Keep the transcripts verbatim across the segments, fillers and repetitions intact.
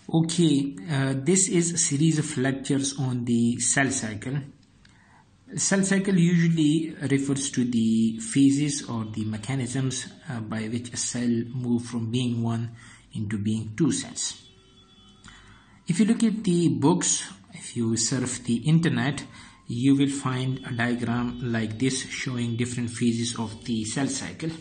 Okay, uh, this is a series of lectures on the cell cycle. Cell cycle usually refers to the phases or the mechanisms uh, by which a cell moves from being one into being two cells. If you look at the books, if you surf the internet, you will find a diagram like this showing different phases of the cell cycle.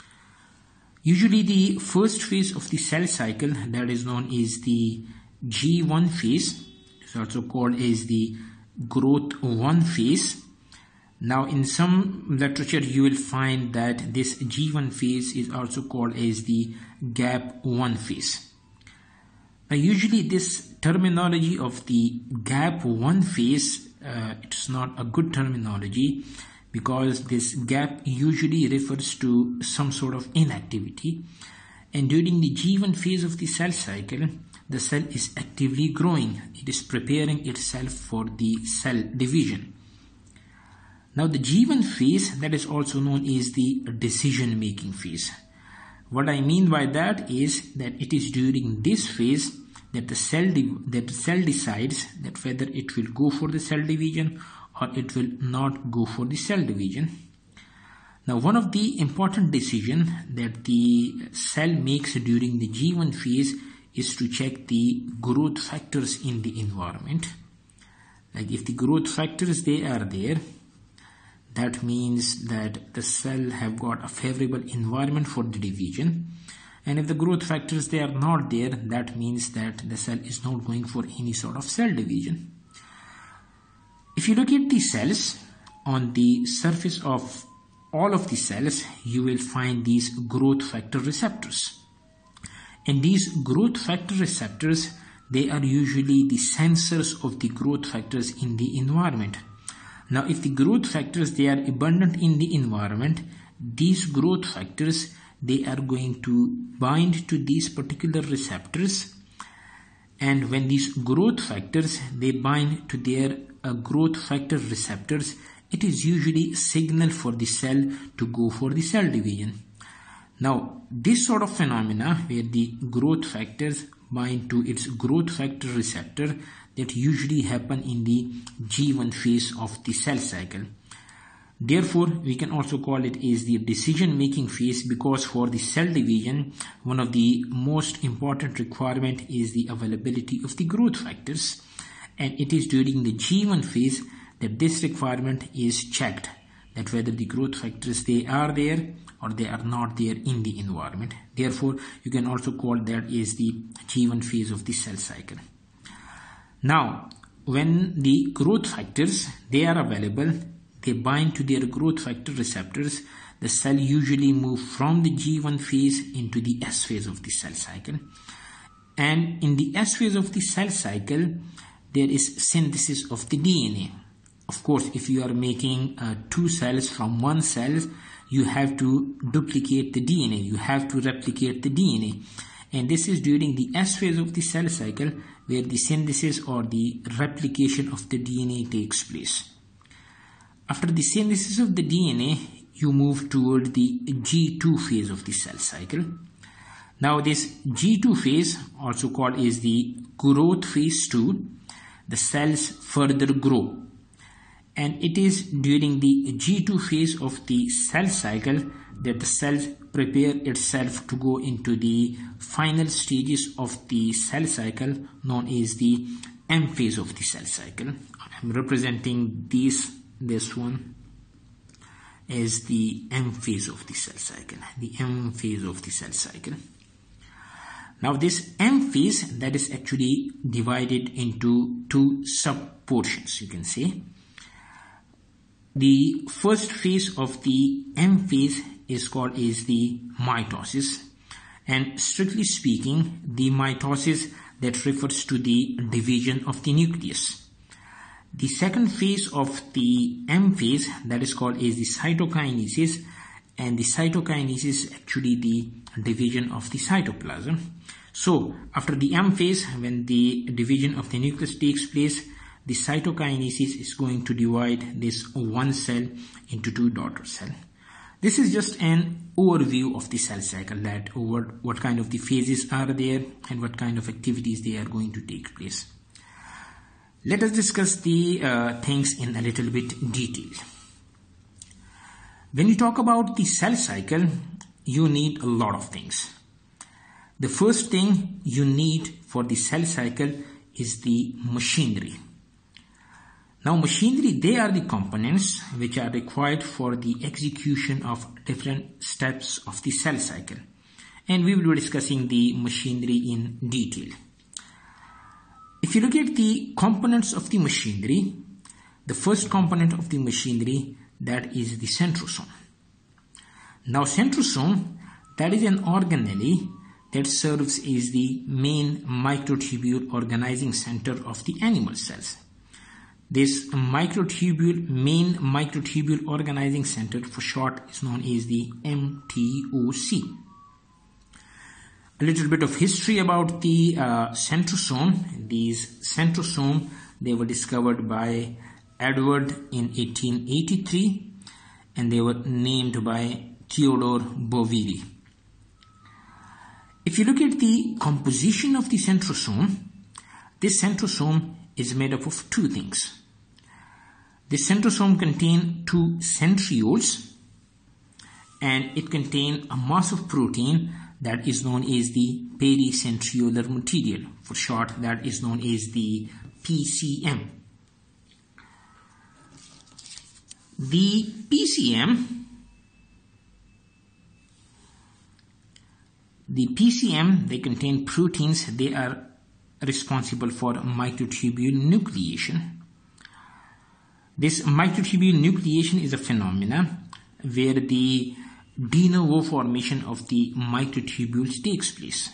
Usually the first phase of the cell cycle, that is known as the G one phase, is also called as the growth one phase. Now in some literature you will find that this G one phase is also called as the gap one phase. Now usually this terminology of the gap one phase, uh, it's not a good terminology, because this gap usually refers to some sort of inactivity, and during the G one phase of the cell cycle, the cell is actively growing. It is preparing itself for the cell division. Now the G one phase, that is also known as the decision making phase. What I mean by that is that it is during this phase that the cell that the cell decides that whether it will go for the cell division or it will not go for the cell division. Now one of the important decisions that the cell makes during the G one phase is to check the growth factors in the environment. Like if the growth factors they are there, that means that the cell have got a favorable environment for the division. And if the growth factors they are not there, that means that the cell is not going for any sort of cell division. If you look at the cells, on the surface of all of the cells, you will find these growth factor receptors. And these growth factor receptors, they are usually the sensors of the growth factors in the environment. Now, if the growth factors, they are abundant in the environment, these growth factors, they are going to bind to these particular receptors. And when these growth factors, they bind to their uh, growth factor receptors, it is usually a signal for the cell to go for the cell division. Now, this sort of phenomena where the growth factors bind to its growth factor receptor, that usually happen in the G one phase of the cell cycle. Therefore, we can also call it as the decision-making phase, because for the cell division, one of the most important requirement is the availability of the growth factors. And it is during the G one phase that this requirement is checked, that whether the growth factors they are there or they are not there in the environment. Therefore, you can also call that as the G one phase of the cell cycle. Now, when the growth factors they are available, they bind to their growth factor receptors, the cell usually move from the G one phase into the S phase of the cell cycle. And in the S phase of the cell cycle, there is synthesis of the D N A. Of course, if you are making uh, two cells from one cell, you have to duplicate the D N A, you have to replicate the D N A. And this is during the S phase of the cell cycle where the synthesis or the replication of the D N A takes place. After the synthesis of the D N A, you move toward the G two phase of the cell cycle. Now this G two phase, also called as the growth phase two, the cells further grow. And it is during the G two phase of the cell cycle that the cell prepare itself to go into the final stages of the cell cycle, known as the M phase of the cell cycle. I'm representing this this one as the M phase of the cell cycle, the M phase of the cell cycle. Now this M phase, that is actually divided into two sub portions, you can say. The first phase of the M phase is called as the mitosis, and strictly speaking, the mitosis that refers to the division of the nucleus. The second phase of the M phase, that is called as the cytokinesis, and the cytokinesis is actually the division of the cytoplasm. So after the M phase, when the division of the nucleus takes place, the cytokinesis is going to divide this one cell into two daughter cells. This is just an overview of the cell cycle, that what, what kind of the phases are there and what kind of activities they are going to take place. Let us discuss the uh, things in a little bit detail. When you talk about the cell cycle, you need a lot of things. The first thing you need for the cell cycle is the machinery. Now machinery, they are the components which are required for the execution of different steps of the cell cycle. And we will be discussing the machinery in detail. If you look at the components of the machinery, the first component of the machinery, that is the centrosome. Now centrosome, that is an organelle that serves as the main microtubule organizing center of the animal cells. This microtubule, main microtubule organizing center, for short, is known as the M T O C. A little bit of history about the uh, centrosome. These centrosome, they were discovered by Edward in eighteen eighty-three, and they were named by Theodore Boveri. If you look at the composition of the centrosome, this centrosome is made up of two things. The centrosome contains two centrioles, and it contains a mass of protein that is known as the pericentriolar material. For short, that is known as the P C M. The P C M, the P C M, they contain proteins. They are responsible for microtubule nucleation. This microtubule nucleation is a phenomenon where the de novo formation of the microtubules takes place.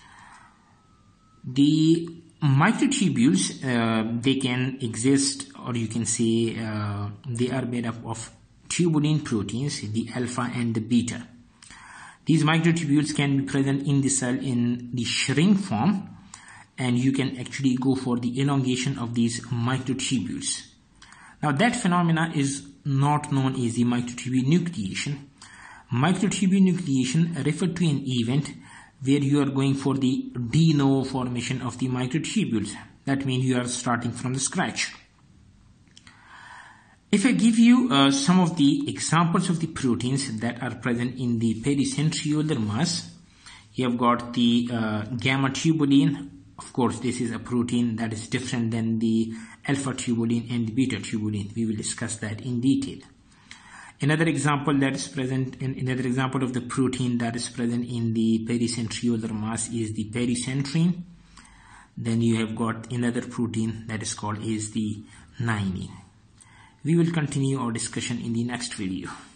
The microtubules, uh, they can exist, or you can say uh, they are made up of tubulin proteins, the alpha and the beta. These microtubules can be present in the cell in the shrink form, and you can actually go for the elongation of these microtubules. Now that phenomena is not known as the microtubule nucleation. Microtubule nucleation refers to an event where you are going for the de novo formation of the microtubules. That means you are starting from the scratch. If I give you uh, some of the examples of the proteins that are present in the pericentriolar mass, you have got the uh, gamma tubulin. Of course, this is a protein that is different than the alpha tubulin and the beta tubulin. We will discuss that in detail. Another example that is present in another example of the protein that is present in the pericentriolar mass is the pericentrine. Then you have got another protein that is called as the nymine. We will continue our discussion in the next video.